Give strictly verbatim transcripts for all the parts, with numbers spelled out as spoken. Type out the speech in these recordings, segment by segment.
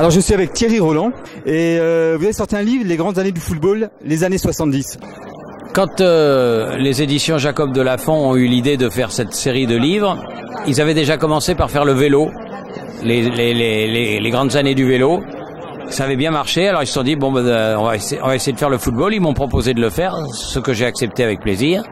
Alors je suis avec Thierry Roland et euh, vous avez sorti un livre, Les grandes années du football, les années soixante-dix. Quand euh, les éditions Jacob de Lafont ont eu l'idée de faire cette série de livres, ils avaient déjà commencé par faire le vélo, les, les, les, les, les grandes années du vélo. Ça avait bien marché, alors ils se sont dit, bon, ben, euh, on, va essayer, on va essayer de faire le football. Ils m'ont proposé de le faire, ce que j'ai accepté avec plaisir.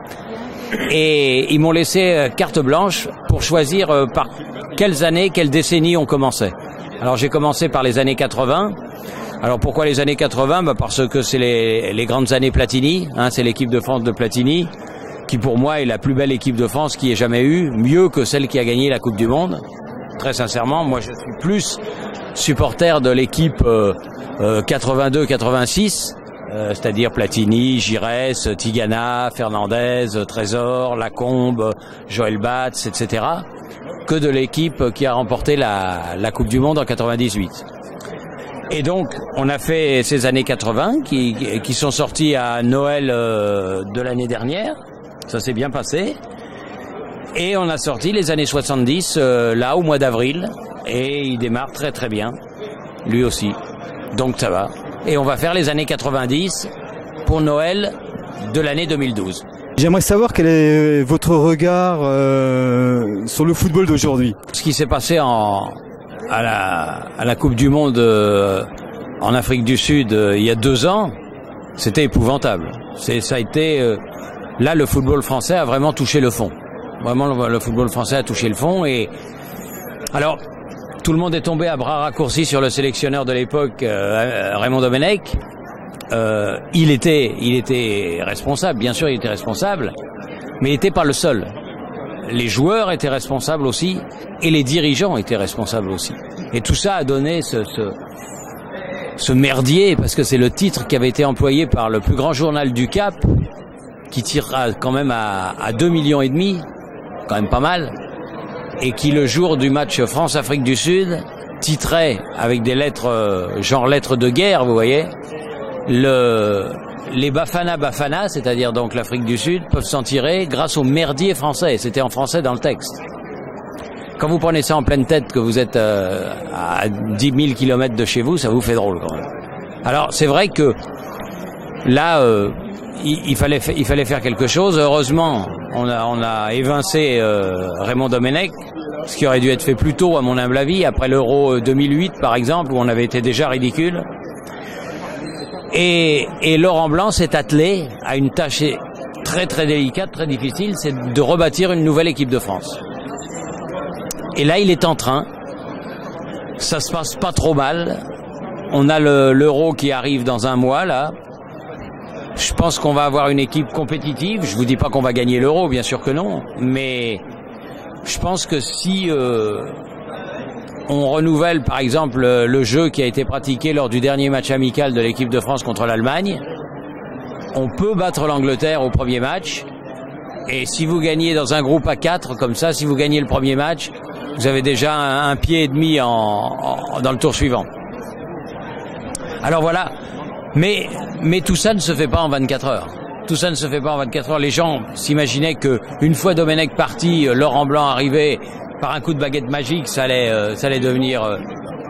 Et ils m'ont laissé euh, carte blanche pour choisir euh, par quelles années, quelles décennies on commençait. Alors j'ai commencé par les années quatre-vingt. Alors pourquoi les années quatre-vingt? Bah parce que c'est les, les grandes années Platini, hein, c'est l'équipe de France de Platini, qui pour moi est la plus belle équipe de France qui ait jamais eu, mieux que celle qui a gagné la Coupe du Monde. Très sincèrement, moi je suis plus supporter de l'équipe euh, euh, quatre-vingt-deux quatre-vingt-six, euh, c'est-à-dire Platini, Giresse, Tigana, Fernandez, Trésor, Lacombe, Joël Batz, et cetera, que de l'équipe qui a remporté la, la Coupe du Monde en quatre-vingt-dix-huit. Et donc, on a fait ces années quatre-vingt qui, qui sont sorties à Noël euh, de l'année dernière. Ça s'est bien passé. Et on a sorti les années soixante-dix euh, là au mois d'avril. Et il démarre très très bien. Lui aussi. Donc ça va. Et on va faire les années quatre-vingt-dix pour Noël de l'année deux mille douze. J'aimerais savoir quel est votre regard euh, sur le football d'aujourd'hui. Ce qui s'est passé en, à, la, à la Coupe du Monde euh, en Afrique du Sud euh, il y a deux ans, c'était épouvantable. C'est, ça a été euh, là le football français a vraiment touché le fond. Vraiment le, le football français a touché le fond. Et alors tout le monde est tombé à bras raccourcis sur le sélectionneur de l'époque, euh, Raymond Domenech. Euh, il était, il était responsable, bien sûr, il était responsable, mais il n'était pas le seul. Les joueurs étaient responsables aussi, et les dirigeants étaient responsables aussi. Et tout ça a donné ce, ce, ce merdier, parce que c'est le titre qui avait été employé par le plus grand journal du Cap, qui tirera quand même à, à deux millions et demi, quand même pas mal, et qui le jour du match France-Afrique du Sud titrait avec des lettres, genre lettres de guerre, vous voyez. Le, les Bafana Bafana, c'est-à-dire donc l'Afrique du Sud, peuvent s'en tirer grâce au merdier français. C'était en français dans le texte. Quand vous prenez ça en pleine tête, que vous êtes euh, à dix mille kilomètres de chez vous, ça vous fait drôle quand même. Alors c'est vrai que là, euh, il, il, fallait, il fallait faire quelque chose. Heureusement, on a, on a évincé euh, Raymond Domenech, ce qui aurait dû être fait plus tôt à mon humble avis, après l'Euro deux mille huit par exemple, où on avait été déjà ridicule. Et, et Laurent Blanc s'est attelé à une tâche très très délicate, très difficile, c'est de rebâtir une nouvelle équipe de France. Et là, il est en train. Ça se passe pas trop mal. On a le, l'Euro qui arrive dans un mois, là. Je pense qu'on va avoir une équipe compétitive. Je vous dis pas qu'on va gagner l'Euro, bien sûr que non. Mais je pense que si... Euh, on renouvelle par exemple le jeu qui a été pratiqué lors du dernier match amical de l'équipe de France contre l'Allemagne. On peut battre l'Angleterre au premier match. Et si vous gagnez dans un groupe à quatre, comme ça, si vous gagnez le premier match, vous avez déjà un, un pied et demi en, en, dans le tour suivant. Alors voilà. Mais, mais tout ça ne se fait pas en vingt-quatre heures. Tout ça ne se fait pas en vingt-quatre heures. Les gens s'imaginaient que une fois Domenech parti, Laurent Blanc arrivait, par un coup de baguette magique, ça allait, euh, ça allait devenir euh,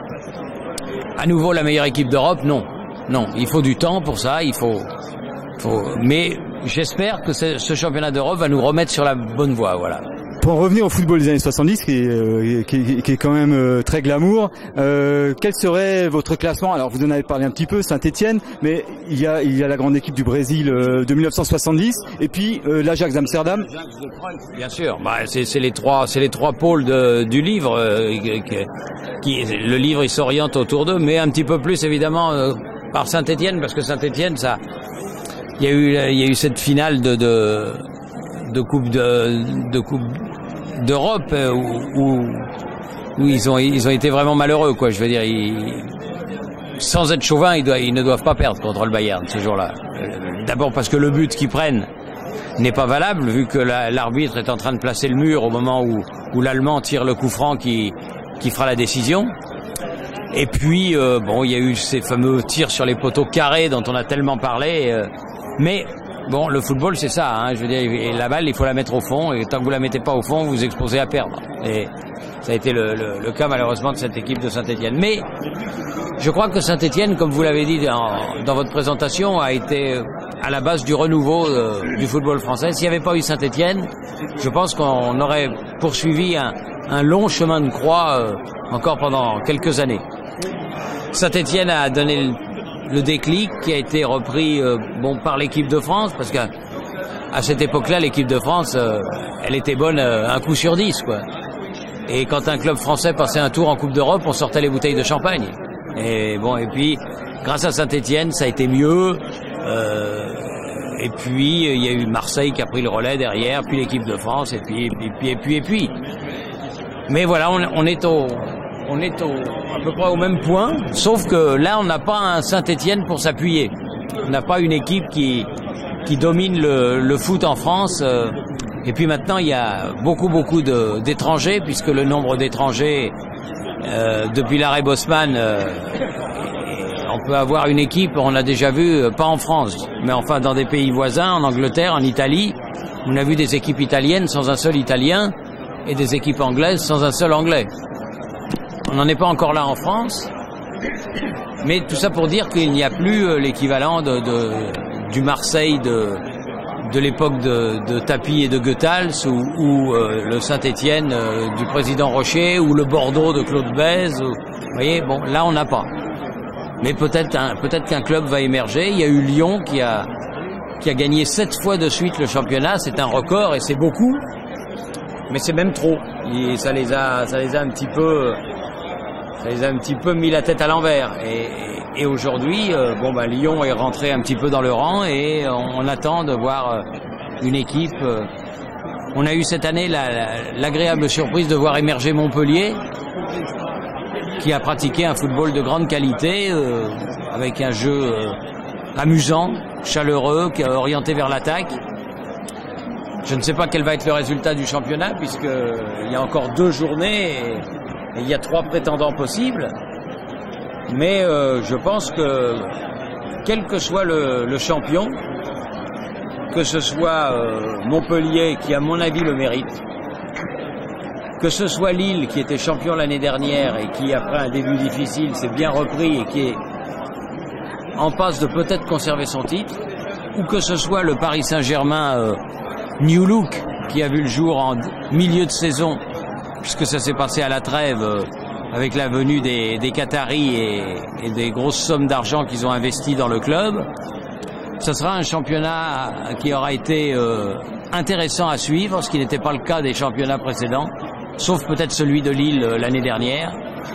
à nouveau la meilleure équipe d'Europe. Non, non, il faut du temps pour ça. Il faut, faut. Mais j'espère que ce, ce championnat d'Europe va nous remettre sur la bonne voie. Voilà. Pour en revenir au football des années soixante-dix, qui est, euh, qui, qui est quand même euh, très glamour, euh, quel serait votre classement? Alors vous en avez parlé un petit peu, Saint-Étienne, mais il y a, il y a la grande équipe du Brésil euh, de mille neuf cent soixante-dix, et puis euh, l'Ajax d'Amsterdam. Bien sûr, bah, c'est, c'est les trois, c'est les trois pôles de, du livre. Euh, qui, qui, le livre il s'oriente autour d'eux, mais un petit peu plus évidemment euh, par Saint-Étienne, parce que Saint-Étienne, ça, il y a eu, il y a eu cette finale de, de de coupe de, de coupe d'Europe où, où, où ils ont ils ont été vraiment malheureux, quoi. Je veux dire, ils, sans être chauvin, ils, doivent, ils ne doivent pas perdre contre le Bayern ce jour-là. D'abord parce que le but qu'ils prennent n'est pas valable, vu que la, l'arbitre est en train de placer le mur au moment où, où l'Allemand tire le coup franc qui, qui fera la décision. Et puis, euh, bon, il y a eu ces fameux tirs sur les poteaux carrés dont on a tellement parlé, euh, mais bon, le football, c'est ça, hein, je veux dire, et la balle, il faut la mettre au fond, et tant que vous la mettez pas au fond, vous vous exposez à perdre. Et ça a été le, le, le cas, malheureusement, de cette équipe de Saint-Étienne. Mais Je crois que Saint-Étienne, comme vous l'avez dit dans, dans votre présentation, a été à la base du renouveau euh, du football français. S'il n'y avait pas eu Saint-Étienne, je pense qu'on aurait poursuivi un, un long chemin de croix euh, encore pendant quelques années. Saint-Étienne a donné le, le déclic qui a été repris euh, bon par l'équipe de France, parce qu'à à cette époque-là, l'équipe de France, euh, elle était bonne euh, un coup sur dix, quoi. Et quand un club français passait un tour en Coupe d'Europe, on sortait les bouteilles de champagne. Et bon, et puis, grâce à Saint-Étienne, ça a été mieux. Euh, et puis, il y a eu Marseille qui a pris le relais derrière, puis l'équipe de France, et puis, et puis, et puis, et puis. Mais voilà, on, on est au, on est au, à peu près au même point, sauf que là, on n'a pas un Saint-Étienne pour s'appuyer. On n'a pas une équipe qui, qui domine le, le foot en France. Euh, et puis maintenant, il y a beaucoup, beaucoup de, d'étrangers, puisque le nombre d'étrangers Euh, depuis l'arrêt Bosman, euh, on peut avoir une équipe, on a déjà vu, euh, pas en France, mais enfin dans des pays voisins, en Angleterre, en Italie, on a vu des équipes italiennes sans un seul Italien et des équipes anglaises sans un seul Anglais. On n'en est pas encore là en France, mais tout ça pour dire qu'il n'y a plus euh, l'équivalent de, de, du Marseille de, de l'époque de, de Tapi et de Goethals, ou, ou euh, le Saint-Étienne euh, du président Rocher, ou le Bordeaux de Claude Bèze. Ou, vous voyez, bon, là on n'a pas. Mais peut-être un, peut-être qu'un club va émerger. Il y a eu Lyon qui a qui a gagné sept fois de suite le championnat. C'est un record et c'est beaucoup, mais c'est même trop. Et ça les a, ça les a un petit peu, ça les a un petit peu mis la tête à l'envers. Et, Et aujourd'hui, euh, bon bah Lyon est rentré un petit peu dans le rang et on, on attend de voir euh, une équipe. Euh, on a eu cette année la, la, l'agréable surprise de voir émerger Montpellier, qui a pratiqué un football de grande qualité, euh, avec un jeu euh, amusant, chaleureux, qui est orienté vers l'attaque. Je ne sais pas quel va être le résultat du championnat, puisque il y a encore deux journées et, et il y a trois prétendants possibles. Mais euh, je pense que, quel que soit le, le champion, que ce soit euh, Montpellier, qui à mon avis le mérite, que ce soit Lille, qui était champion l'année dernière et qui, après un début difficile, s'est bien repris et qui est en passe de peut-être conserver son titre, ou que ce soit le Paris Saint-Germain euh, New Look, qui a vu le jour en milieu de saison, puisque ça s'est passé à la trêve, euh, avec la venue des, des Qataris et, et des grosses sommes d'argent qu'ils ont investies dans le club. Ce sera un championnat qui aura été euh, intéressant à suivre, ce qui n'était pas le cas des championnats précédents, sauf peut-être celui de Lille euh, l'année dernière.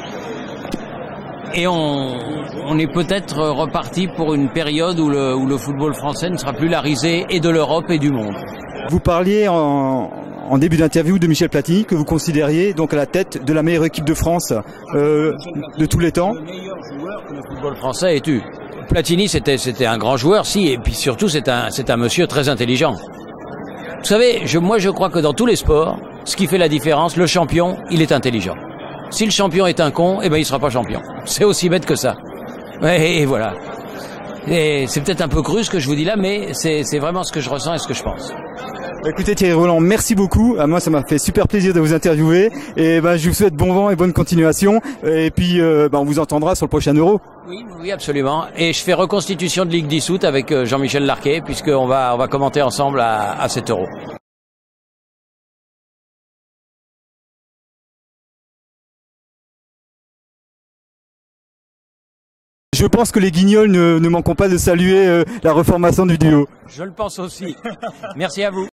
Et on, on est peut-être reparti pour une période où le, où le football français ne sera plus la risée et de l'Europe et du monde. Vous parliez en... en début d'interview de Michel Platini, que vous considériez donc à la tête de la meilleure équipe de France euh, de tous les temps. Le meilleur joueur que le football français ait eu. Platini, c'était c'était un grand joueur, si, et puis surtout c'est un c'est un monsieur très intelligent. Vous savez, je, moi je crois que dans tous les sports, ce qui fait la différence, le champion, il est intelligent. Si le champion est un con, eh ben il sera pas champion. C'est aussi bête que ça. Et, et voilà. Et c'est peut-être un peu cru ce que je vous dis là, mais c'est c'est vraiment ce que je ressens et ce que je pense. Écoutez Thierry Roland, merci beaucoup. À moi, ça m'a fait super plaisir de vous interviewer. Et ben, je vous souhaite bon vent et bonne continuation. Et puis, euh, ben, on vous entendra sur le prochain Euro. Oui, oui, absolument. Et je fais reconstitution de Ligue dissoute avec Jean-Michel Larquet, puisqu'on va, on va commenter ensemble à, à cet Euro. Je pense que les Guignols ne, ne manqueront pas de saluer euh, la reformation du duo. Je le pense aussi. Merci à vous.